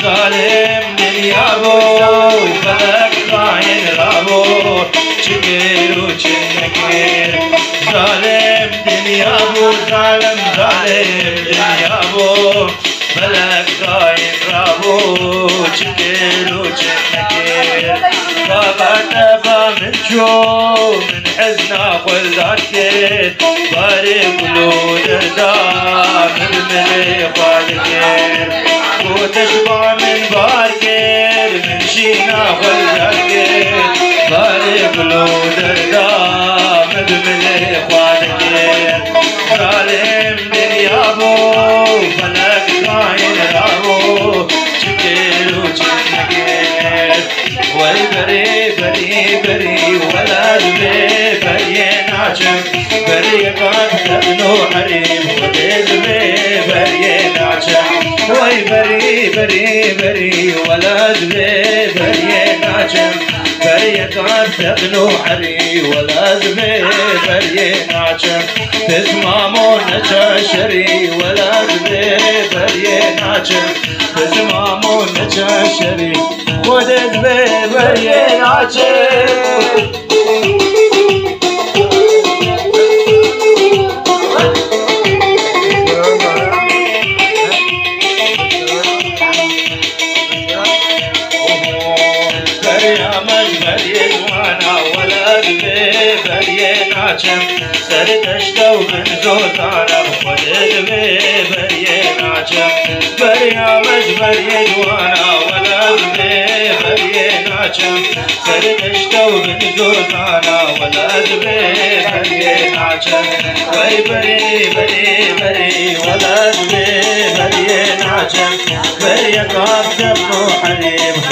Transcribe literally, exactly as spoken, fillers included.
ظالم دنیا بو فلک خاین رابو چکر و چنکر ظالم دنیا بو ظالم ظالم دنیا بو فلک خاین رابو چکر و چنکر بابا تبا من شو من حزنا خلداتك باري قلود الدار من ملي خالكر وتشبع من باركر من شينا خلداتك باري قلود الدار من ملي خالكر ظالم دنيا بو فلك خاين رابو شكر وشكر وي بري بري بري ولد بي بري ناچم بري قد تبنو حريم ولد بي بري ناچم وي بري بري بري ولد بي بري ناچم بري قد تبنو حري ولد بي بري ناچم تسمامو نچاشري ولد بي بري ناچم تسمامو نچاشري ولد بي بري ناچم سر دشتو من زوتانا ولد بي بري ناچم بريامج بري دوانا ولد بي بري ناچم سر دشتو من زوتانا ولد بي بري ناچم وي بري بري بري ولد بي بري ناچم بري قاب جبنو حريم